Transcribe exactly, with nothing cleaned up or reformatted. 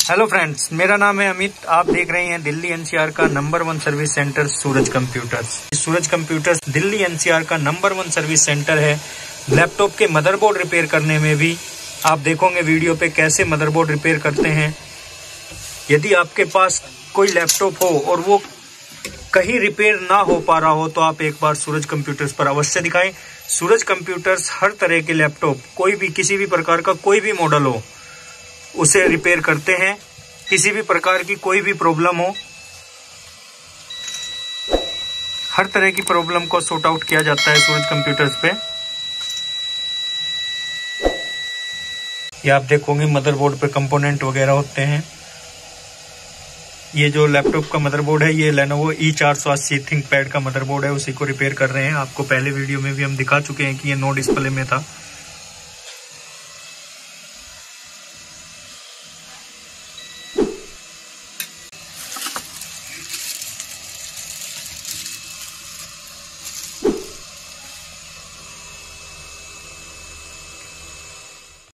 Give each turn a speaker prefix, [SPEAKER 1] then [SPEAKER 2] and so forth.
[SPEAKER 1] Hello friends, मेरा नाम है अमित। आप देख रहे हैं दिल्ली एनसीआर का number one service centre Suraj computers. Suraj computers Delhi NCR का नंबर वन सर्विस सेंटर है। लैपटॉप के मदरबोर्ड रिपेयर करने में भी आप देखोगे वीडियो पे कैसे मदरबोर्ड रिपेयर करते हैं। यदि आपके पास कोई लैपटॉप हो और वो कहीं रिपेयर ना हो पा रहा हो तो आप एक बार सूरज कंप्यूटर्स पर अवश्य दिखाएं। सूरज कंप्यूटर्स हर तरह के लैपटॉप, कोई भी किसी भी प्रकार का कोई भी मॉडल हो उसे रिपेयर करते हैं। किसी भी प्रकार की कोई भी प्रॉब्लम हो, हर तरह की प्रॉब्लम को सॉर्ट आउट किया जाता है सूरज कंप्यूटर्स पे। ये आप देखोगे मदरबोर्ड पे कंपोनेंट वगैरह होते हैं। ये जो लैपटॉप का मदरबोर्ड है ये लेनोवो ई चार सौ अस्सी थिंकपैड का मदरबोर्ड है, उसी को रिपेयर कर रहे हैं। आपको पहले वीडियो में भी हम दिखा चुके हैं कि ये नो डिस्प्ले में था।